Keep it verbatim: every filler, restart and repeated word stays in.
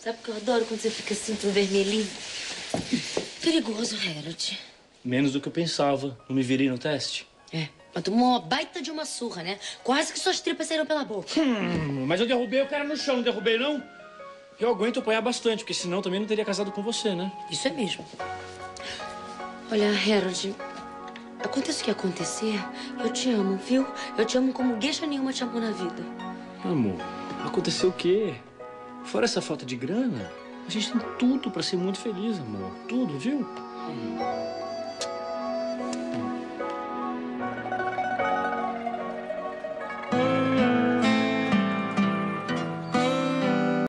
Sabe que eu adoro quando você fica assim, tudo vermelhinho? Perigoso, Harold. Menos do que eu pensava. Não me virei no teste? É, mas tomou uma baita de uma surra, né? Quase que suas tripas saíram pela boca. Hum, mas eu derrubei o cara no chão, não derrubei, não? Eu aguento apanhar bastante, porque senão também não teria casado com você, né? Isso é mesmo. Olha, Harold, aconteça o que acontecer, eu te amo, viu? Eu te amo como gueixa nenhuma te amou na vida. Amor, aconteceu o quê? Fora essa falta de grana, a gente tem tudo pra ser muito feliz, amor. Tudo, viu? Hum.